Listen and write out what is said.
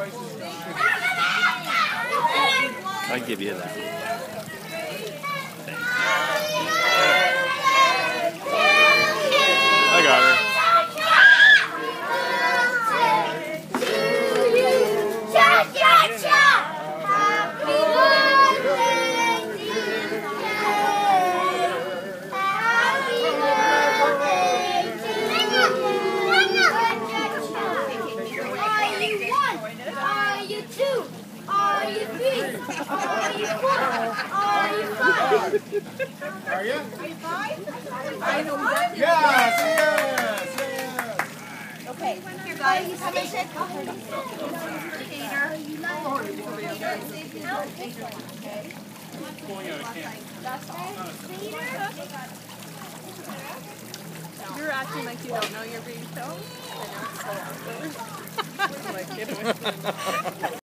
I'll give you that. I got her. Are you 2? Are you 3? Are you 4? Are you 5? Are you? Are you 5? Yes, yes, yes. Okay, here guys, how many said? Peter. You're acting like you don't know you're being filmed. I know it's so awkward. Like,